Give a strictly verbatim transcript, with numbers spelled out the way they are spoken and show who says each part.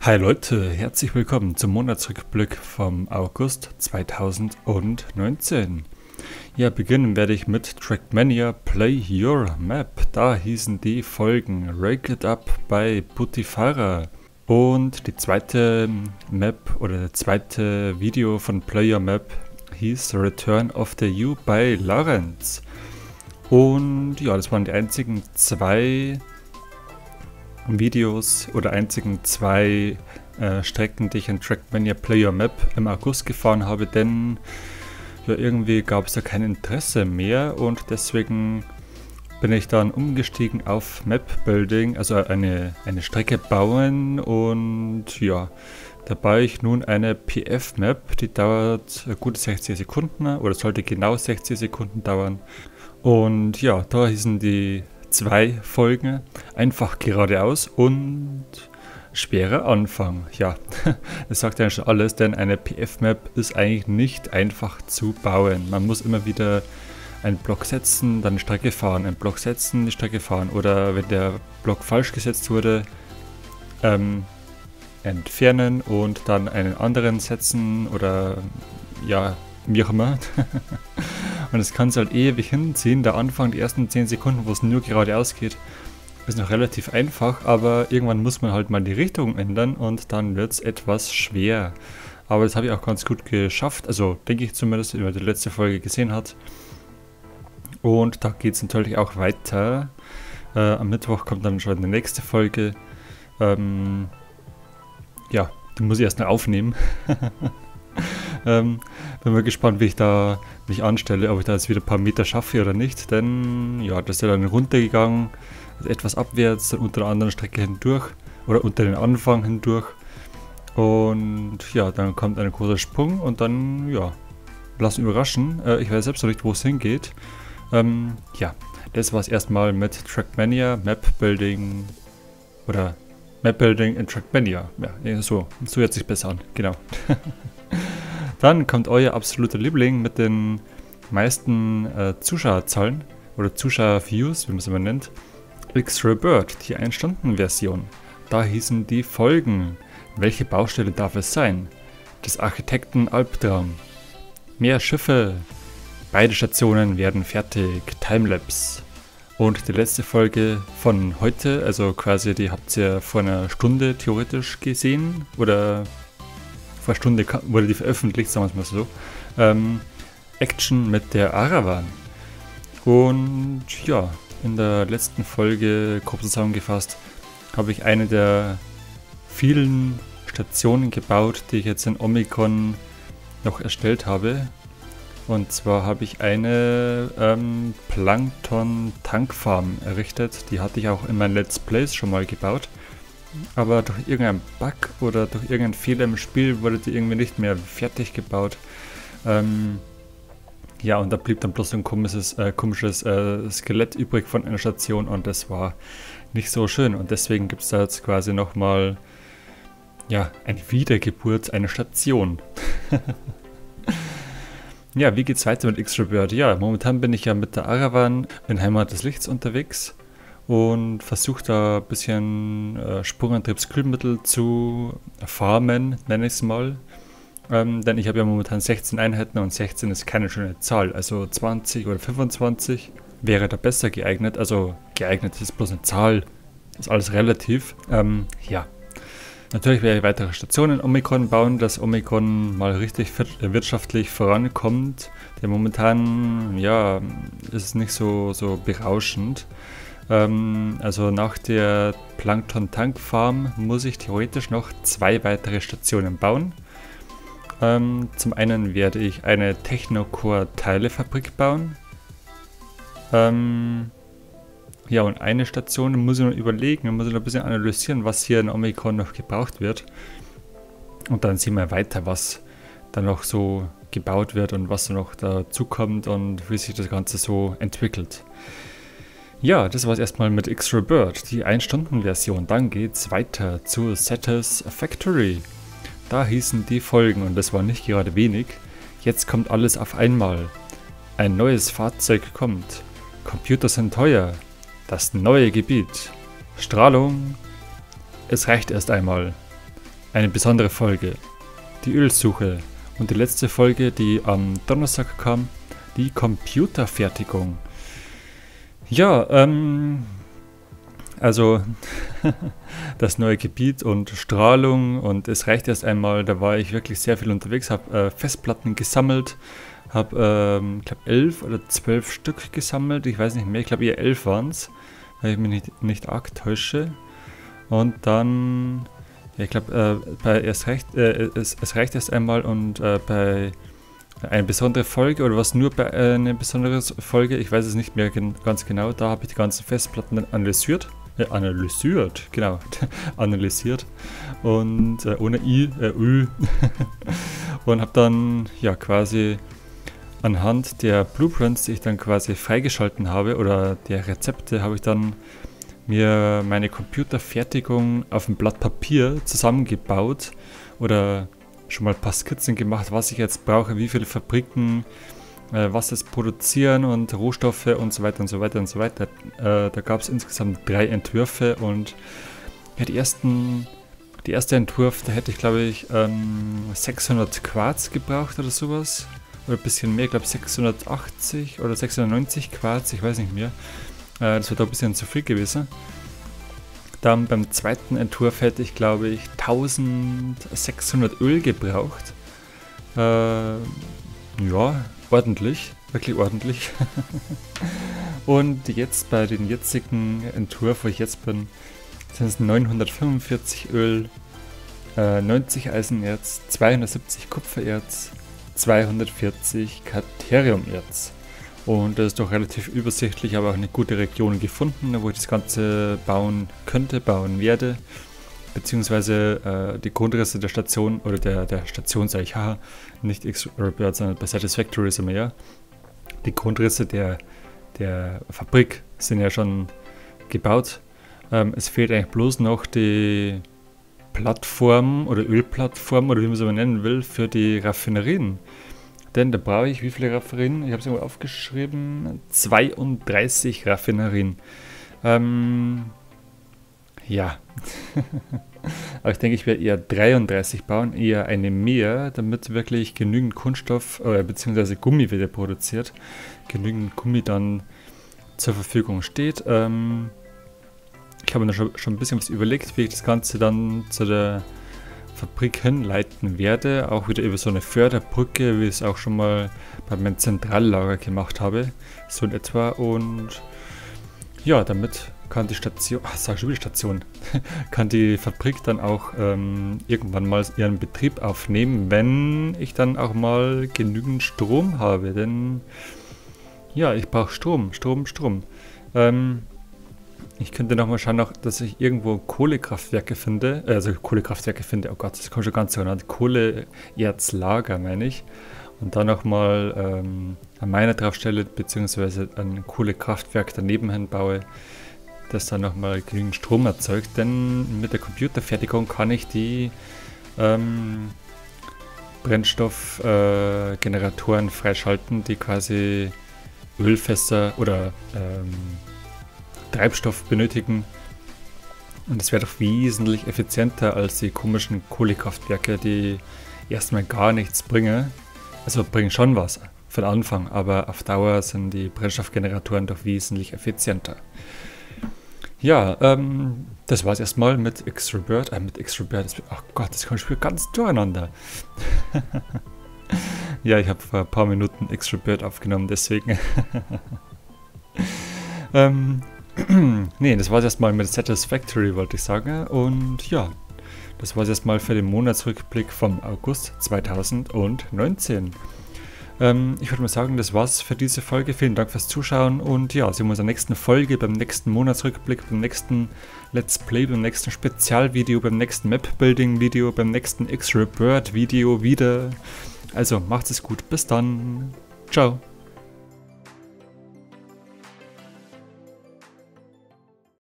Speaker 1: Hi Leute, herzlich willkommen zum Monatsrückblick vom August zweitausendneunzehn. Ja, beginnen werde ich mit Trackmania Play Your Map. Da hießen die Folgen Rake It Up bei Putifara. Und die zweite Map oder das zweite Video von Play Your Map hieß Return of the U bei Lawrence. Und ja, das waren die einzigen zwei Videos oder einzigen zwei äh, Strecken, die ich in Trackmania Play Your Map im August gefahren habe, denn ja, irgendwie gab es da kein Interesse mehr und deswegen bin ich dann umgestiegen auf Map Building, also eine, eine Strecke bauen, und ja, da baue ich nun eine P F-Map, die dauert gute sechzig Sekunden oder sollte genau sechzig Sekunden dauern. Und ja, da hießen die zwei Folgen einfach geradeaus und schwerer Anfang. Ja, das sagt ja schon alles, denn eine P F-Map ist eigentlich nicht einfach zu bauen. Man muss immer wieder einen Block setzen, dann eine Strecke fahren, einen Block setzen, die Strecke fahren, oder wenn der Block falsch gesetzt wurde, ähm, entfernen und dann einen anderen setzen oder ja, wie auch immer. Und es kann es halt ewig hinziehen. Der Anfang, die ersten zehn Sekunden, wo es nur geradeaus geht, ist noch relativ einfach, aber irgendwann muss man halt mal die Richtung ändern und dann wird es etwas schwer. Aber das habe ich auch ganz gut geschafft, also denke ich zumindest, wenn man die letzte Folge gesehen hat. Und da geht es natürlich auch weiter. Äh, am Mittwoch kommt dann schon die nächste Folge. Ähm, ja, die muss ich erst noch aufnehmen. ähm, bin mal gespannt, wie ich da mich anstelle, ob ich da jetzt wieder ein paar Meter schaffe oder nicht. Denn ja, das ist ja dann runtergegangen, etwas abwärts, dann unter der anderen Strecke hindurch oder unter den Anfang hindurch. Und ja, dann kommt ein großer Sprung und dann, ja, lassen überraschen. Äh, ich weiß selbst noch nicht, wo es hingeht. Ähm, ja, das war es erstmal mit Trackmania, Map Building oder Map Building in Trackmania. Ja, so, so hört sich besser an, genau. Dann kommt euer absoluter Liebling mit den meisten äh, Zuschauerzahlen oder Zuschauerviews, wie man es immer nennt. X-Ray-Bird, die ein Stunden Version. Da hießen die Folgen. Welche Baustelle darf es sein? Des Architekten Albtraum. Mehr Schiffe. Beide Stationen werden fertig. Timelapse. Und die letzte Folge von heute, also quasi die habt ihr vor einer Stunde theoretisch gesehen. Oder vor einer Stunde wurde die veröffentlicht, sagen wir es mal so. Ähm, Action mit der Arawan. Und ja, in der letzten Folge, grob zusammengefasst, habe ich eine der vielen Stationen gebaut, die ich jetzt in Omikron noch erstellt habe. Und zwar habe ich eine ähm, Plankton-Tankfarm errichtet. Die hatte ich auch in meinen Let's Plays schon mal gebaut. Aber durch irgendeinen Bug oder durch irgendeinen Fehler im Spiel wurde die irgendwie nicht mehr fertig gebaut. Ähm, ja, und da blieb dann bloß so ein komisches, äh, komisches äh, Skelett übrig von einer Station und das war nicht so schön. Und deswegen gibt es da jetzt quasi nochmal, ja, eine Wiedergeburt einer Station. Ja, wie geht's weiter mit X-Ray-Bird? Ja, momentan bin ich ja mit der Arawan in Heimat des Lichts unterwegs und versuche da ein bisschen äh, Sprungantriebskühlmittel zu farmen, nenne ich es mal. Ähm, denn ich habe ja momentan sechzehn Einheiten und sechzehn ist keine schöne Zahl. Also zwanzig oder fünfundzwanzig wäre da besser geeignet. Also geeignet ist bloß eine Zahl, ist alles relativ. Ähm, ja. Natürlich werde ich weitere Stationen in Omikron bauen, dass Omikron mal richtig wirtschaftlich vorankommt. Denn momentan, ja, ist es nicht so, so berauschend. Ähm, also nach der Plankton-Tankfarm muss ich theoretisch noch zwei weitere Stationen bauen. Ähm, zum einen werde ich eine Technocore-Teilefabrik bauen. Ähm... Ja, und eine Station muss ich noch überlegen, muss ich noch ein bisschen analysieren, was hier in Omikron noch gebraucht wird. Und dann sehen wir weiter, was dann noch so gebaut wird und was noch dazu kommt und wie sich das Ganze so entwickelt. Ja, das war es erstmal mit X-Ray-Bird, die ein Stunden Version. Dann geht's weiter zu Satisfactory. Da hießen die Folgen, und das war nicht gerade wenig, jetzt kommt alles auf einmal. Ein neues Fahrzeug kommt. Computer sind teuer. Das neue Gebiet. Strahlung. Es reicht erst einmal. eine besondere Folge, die Ölsuche und die letzte Folge, die am Donnerstag kam, die Computerfertigung. Ja, ähm, also das neue Gebiet und Strahlung und es reicht erst einmal, da war ich wirklich sehr viel unterwegs, habe äh, Festplatten gesammelt, habe, ähm, ich glaube, elf oder zwölf Stück gesammelt, ich weiß nicht mehr, ich glaube eher elf waren es, weil ich mich nicht, nicht arg täusche. Und dann, ja, ich glaube, äh, bei erst recht, äh, es, es reicht erst einmal und äh, bei eine besondere Folge oder was nur bei äh, eine besondere Folge, ich weiß es nicht mehr gen ganz genau, da habe ich die ganzen Festplatten dann analysiert, äh, analysiert, genau, analysiert und äh, ohne I, äh, Ü und habe dann ja quasi anhand der Blueprints, die ich dann quasi freigeschalten habe oder der Rezepte, habe ich dann mir meine Computerfertigung auf ein Blatt Papier zusammengebaut oder schon mal ein paar Skizzen gemacht, was ich jetzt brauche, wie viele Fabriken, äh, was es produzieren und Rohstoffe und so weiter und so weiter und so weiter. Äh, da gab es insgesamt drei Entwürfe und ja, die ersten, die erste Entwurf, da hätte ich glaube ich ähm, sechshundert Quarz gebraucht oder sowas. Oder ein bisschen mehr, ich glaube sechshundertachtzig oder sechshundertneunzig Quarz, ich weiß nicht mehr. Äh, das wird ein bisschen zu viel gewesen. Dann beim zweiten Entwurf hätte ich, glaube ich, eintausendsechshundert Öl gebraucht. Äh, ja, ordentlich, wirklich ordentlich. Und jetzt bei den jetzigen Entwurf, wo ich jetzt bin, sind es neunhundertfünfundvierzig Öl, äh, neunzig Eisenerz, zweihundertsiebzig Kupfererz, zweihundertvierzig Kateriumerz. Und das ist doch relativ übersichtlich, aber auch eine gute Region gefunden, wo ich das Ganze bauen könnte, bauen werde. Beziehungsweise äh, die Grundrisse der Station, oder der, der Station sage ich, haha, nicht X-Rebirth, sondern bei Satisfactory sind wir ja. Die Grundrisse der, der Fabrik sind ja schon gebaut. Ähm, es fehlt eigentlich bloß noch die Plattform oder Ölplattform oder wie man es aber nennen will, für die Raffinerien. Denn da brauche ich wie viele Raffinerien? Ich habe es irgendwo aufgeschrieben. zweiunddreißig Raffinerien. Ähm, ja. Aber ich denke, ich werde eher dreiunddreißig bauen, eher eine mehr, damit wirklich genügend Kunststoff äh, bzw. Gummi wieder produziert. Genügend Gummi dann zur Verfügung steht. Ähm, ich habe mir da schon, schon ein bisschen was überlegt, wie ich das Ganze dann zu der Fabrik hinleiten werde, auch wieder über so eine Förderbrücke, wie ich es auch schon mal bei meinem Zentrallager gemacht habe, so in etwa. Und ja, damit kann die Station, ach, sag schon wieder Station, kann die Fabrik dann auch ähm, irgendwann mal ihren Betrieb aufnehmen, wenn ich dann auch mal genügend Strom habe, denn ja, ich brauche Strom, Strom, Strom. Ähm, Ich könnte nochmal schauen, noch, dass ich irgendwo Kohlekraftwerke finde, äh, also Kohlekraftwerke finde, oh Gott, das kommt schon ganz so genannt, Kohleerzlager meine ich. Und dann nochmal ähm, an meiner draufstelle, beziehungsweise ein Kohlekraftwerk daneben hinbaue, das dann nochmal genügend Strom erzeugt. Denn mit der Computerfertigung kann ich die ähm, Brennstoffgeneratoren äh, freischalten, die quasi Ölfässer oder ähm, Treibstoff benötigen, und es wäre doch wesentlich effizienter als die komischen Kohlekraftwerke, die erstmal gar nichts bringen. Also bringen schon was für den Anfang, aber auf Dauer sind die Brennstoffgeneratoren doch wesentlich effizienter. Ja, ähm, das war es erstmal mit X-Rebirth, äh, mit X-Rebirth, ach Gott, das kommt schon ganz durcheinander. Ja, ich habe vor ein paar Minuten X-Rebirth aufgenommen, deswegen. ähm, Nee, das war es erstmal mit Satisfactory, wollte ich sagen. Und ja, das war es erstmal für den Monatsrückblick vom August zweitausendneunzehn. Ähm, ich würde mal sagen, das war's für diese Folge. Vielen Dank fürs Zuschauen und ja, sehen wir uns in der nächsten Folge, beim nächsten Monatsrückblick, beim nächsten Let's Play, beim nächsten Spezialvideo, beim nächsten Map-Building-Video, beim nächsten X-Rebirth-Video wieder. Also, macht es gut. Bis dann. Ciao.